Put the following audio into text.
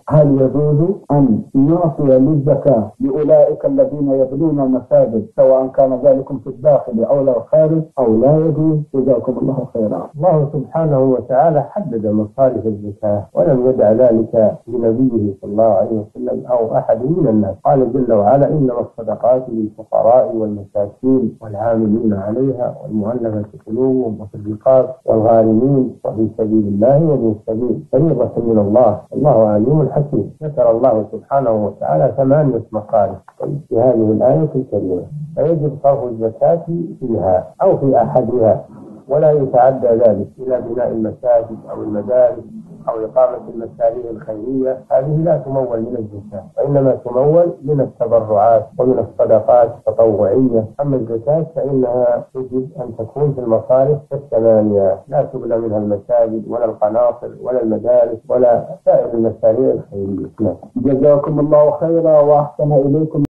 هل يجوز أن نعطي للزكاة لأولئك الذين يبنون المساجد سواء كان ذلك في الداخل أو لا الخارج أو لا يجوز؟ جزاكم الله خيرا. الله سبحانه وتعالى حدد مصارف الزكاة ولم يدع ذلك لنبيه صلى الله عليه وسلم أو أحد من الناس. قال جل وعلا: إنما الصدقات للفقراء والمساكين والعاملين عليها والمؤلفة قلوبهم وفي الرقاب والغارمين وفي سبيل الله وابن السبيل فريضة من الله والله عليم حكيم. ذكر الله سبحانه وتعالى 8 مصارف في هذه الآية الكريمة، فيجب صرف الزكاة فيها أو في أحدها، ولا يتعدى ذلك إلى بناء المساجد أو المدارس أو إقامة المشاريع الخيرية. هذه لا تمول من الزكاة، وإنما تمول من التبرعات ومن الصدقات التطوعية. أما الزكاة فإنها يجب أن تكون في المصارف 8، لا تبنى منها المساجد ولا القناطر ولا المدارس ولا سائر المشاريع الخيرية. جزاكم الله خيرا وأحسن إليكم.